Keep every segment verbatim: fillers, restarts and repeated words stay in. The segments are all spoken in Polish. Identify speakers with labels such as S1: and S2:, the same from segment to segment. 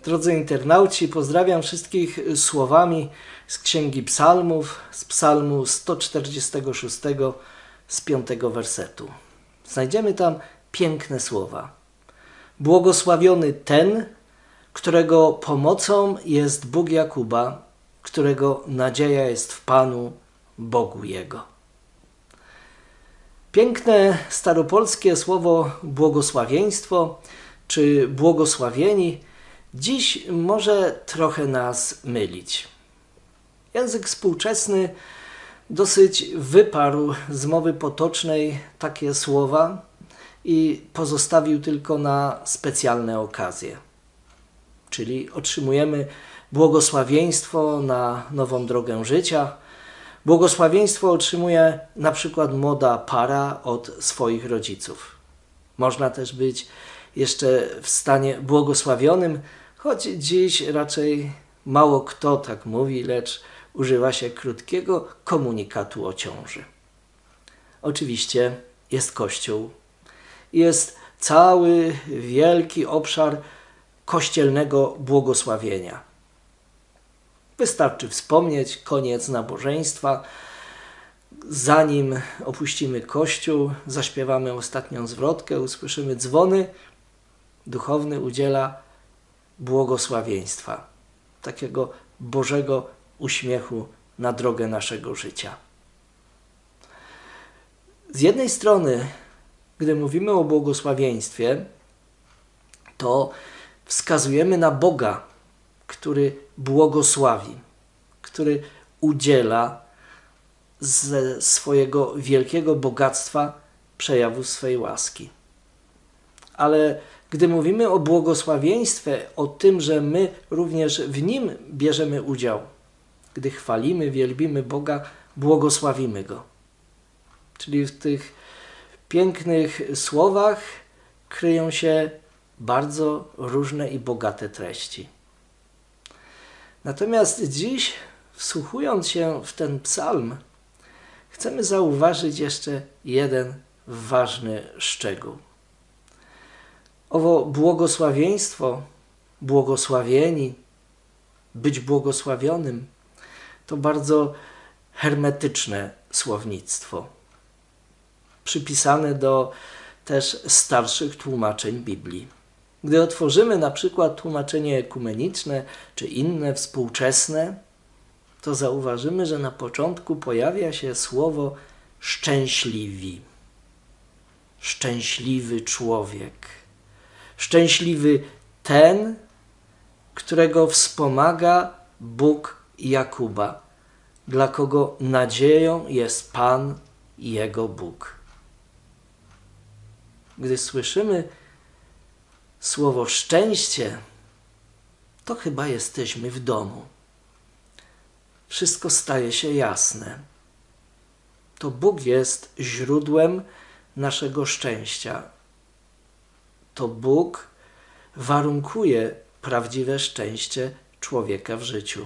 S1: Drodzy internauci, pozdrawiam wszystkich słowami z Księgi Psalmów, z Psalmu sto czterdziestego szóstego, z piątego wersetu. Znajdziemy tam piękne słowa. Błogosławiony ten, którego pomocą jest Bóg Jakuba, którego nadzieja jest w Panu, Bogu Jego. Piękne staropolskie słowo błogosławieństwo czy błogosławieni dziś może trochę nas mylić. Język współczesny dosyć wyparł z mowy potocznej takie słowa i pozostawił tylko na specjalne okazje. Czyli otrzymujemy błogosławieństwo na nową drogę życia. Błogosławieństwo otrzymuje na przykład młoda para od swoich rodziców. Można też być jeszcze w stanie błogosławionym, choć dziś raczej mało kto tak mówi, lecz używa się krótkiego komunikatu o ciąży. Oczywiście jest Kościół. Jest cały wielki obszar kościelnego błogosławienia. Wystarczy wspomnieć koniec nabożeństwa. Zanim opuścimy Kościół, zaśpiewamy ostatnią zwrotkę, usłyszymy dzwony. Duchowny udziela błogosławieństwa, takiego Bożego uśmiechu na drogę naszego życia. Z jednej strony, gdy mówimy o błogosławieństwie, to wskazujemy na Boga, który błogosławi, który udziela ze swojego wielkiego bogactwa przejawu swej łaski. Ale gdy mówimy o błogosławieństwie, o tym, że my również w nim bierzemy udział, gdy chwalimy, wielbimy Boga, błogosławimy Go. Czyli w tych pięknych słowach kryją się bardzo różne i bogate treści. Natomiast dziś, wsłuchując się w ten psalm, chcemy zauważyć jeszcze jeden ważny szczegół. Owo błogosławieństwo, błogosławieni, być błogosławionym, to bardzo hermetyczne słownictwo, przypisane do też starszych tłumaczeń Biblii. Gdy otworzymy na przykład tłumaczenie ekumeniczne czy inne współczesne, to zauważymy, że na początku pojawia się słowo szczęśliwi. Szczęśliwy człowiek. Szczęśliwy ten, którego wspomaga Bóg Jakuba, dla kogo nadzieją jest Pan i Jego Bóg. Gdy słyszymy słowo szczęście, to chyba jesteśmy w domu. Wszystko staje się jasne. To Bóg jest źródłem naszego szczęścia. To Bóg warunkuje prawdziwe szczęście człowieka w życiu.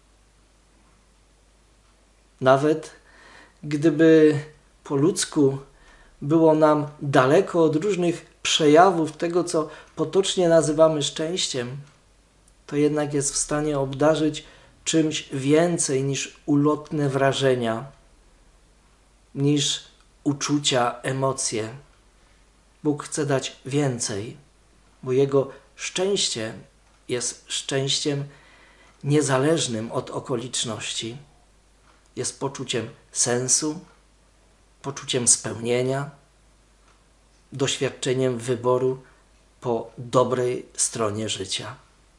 S1: Nawet gdyby po ludzku było nam daleko od różnych przejawów tego, co potocznie nazywamy szczęściem, to jednak jest w stanie obdarzyć czymś więcej niż ulotne wrażenia, niż uczucia, emocje. Bóg chce dać więcej, bo Jego szczęście jest szczęściem niezależnym od okoliczności. Jest poczuciem sensu, poczuciem spełnienia, doświadczeniem wyboru po dobrej stronie życia.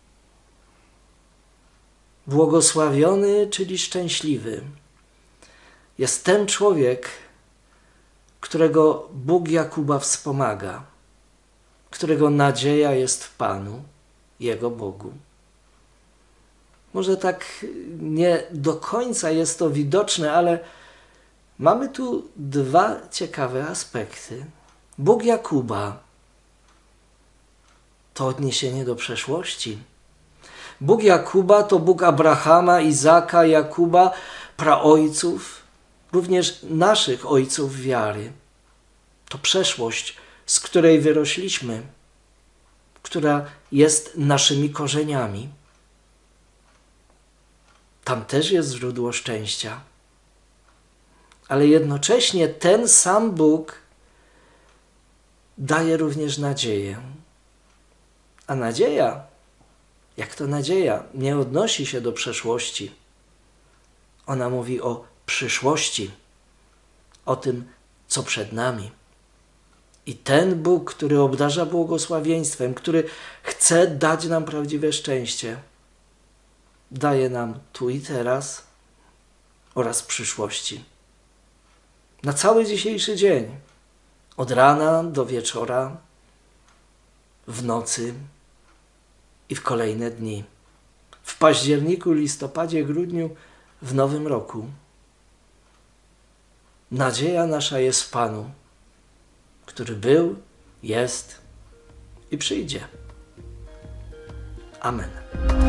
S1: Błogosławiony, czyli szczęśliwy, jest ten człowiek, którego Bóg Jakuba wspomaga, którego nadzieja jest w Panu, Jego Bogu. Może tak nie do końca jest to widoczne, ale mamy tu dwa ciekawe aspekty. Bóg Jakuba to odniesienie do przeszłości. Bóg Jakuba to Bóg Abrahama, Izaka, Jakuba, praojców, również naszych ojców wiary. To przeszłość, z której wyrośliśmy, która jest naszymi korzeniami. Tam też jest źródło szczęścia. Ale jednocześnie ten sam Bóg daje również nadzieję. A nadzieja, jak to nadzieja, nie odnosi się do przeszłości. Ona mówi o przyszłości, o tym, co przed nami. I ten Bóg, który obdarza błogosławieństwem, który chce dać nam prawdziwe szczęście, daje nam tu i teraz oraz w przyszłości. Na cały dzisiejszy dzień, od rana do wieczora, w nocy i w kolejne dni. W październiku, listopadzie, grudniu, w nowym roku. Nadzieja nasza jest w Panu, który był, jest i przyjdzie. Amen.